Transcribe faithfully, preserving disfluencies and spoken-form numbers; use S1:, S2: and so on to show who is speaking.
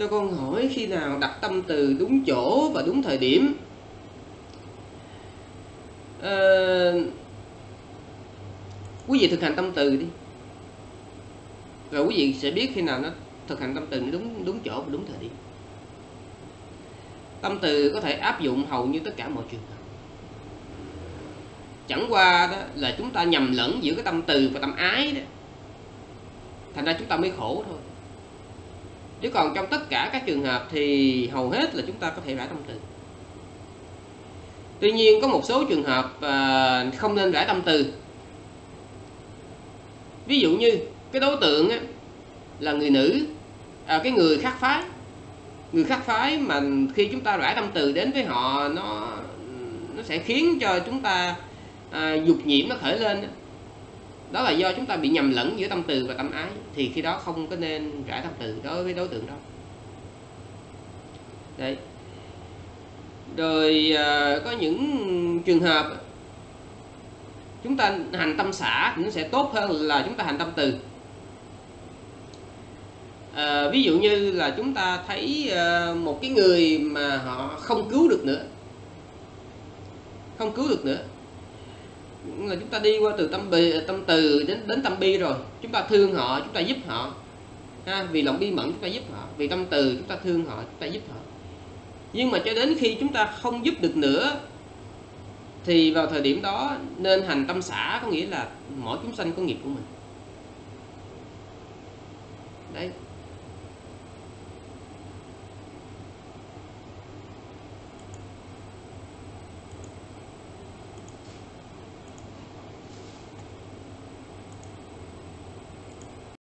S1: cho con hỏi khi nào đặt tâm từ đúng chỗ và đúng thời điểm. À, quý vị thực hành tâm từ đi, rồi quý vị sẽ biết khi nào nó thực hành tâm từ nó đúng đúng chỗ và đúng thời điểm. Tâm từ có thể áp dụng hầu như tất cả mọi trường hợp. Chẳng qua đó là chúng ta nhầm lẫn giữa cái tâm từ và tâm ái đó, thành ra chúng ta mới khổ thôi. Chứ còn trong tất cả các trường hợp thì hầu hết là chúng ta có thể rải tâm từ. Tuy nhiên có một số trường hợp à, không nên rải tâm từ. Ví dụ như cái đối tượng á, là người nữ, à, cái người khác phái. Người khác phái mà khi chúng ta rải tâm từ đến với họ, nó nó sẽ khiến cho chúng ta à, dục nhiễm nó khởi lên đó. Đó là do chúng ta bị nhầm lẫn giữa tâm từ và tâm ái. Thì khi đó không có nên rải tâm từ đối với đối tượng đó. Đấy. Rồi à, có những trường hợp chúng ta hành tâm xả thì nó sẽ tốt hơn là chúng ta hành tâm từ. À, ví dụ như là chúng ta thấy à, một cái người mà họ không cứu được nữa, không cứu được nữa, là chúng ta đi qua từ tâm bì, tâm từ đến đến tâm bi rồi, chúng ta thương họ, chúng ta giúp họ, ha, vì lòng bi mẫn chúng ta giúp họ, vì tâm từ chúng ta thương họ, chúng ta giúp họ. Nhưng mà cho đến khi chúng ta không giúp được nữa thì vào thời điểm đó nên hành tâm xả, có nghĩa là mỗi chúng sanh có nghiệp của mình. Đấy.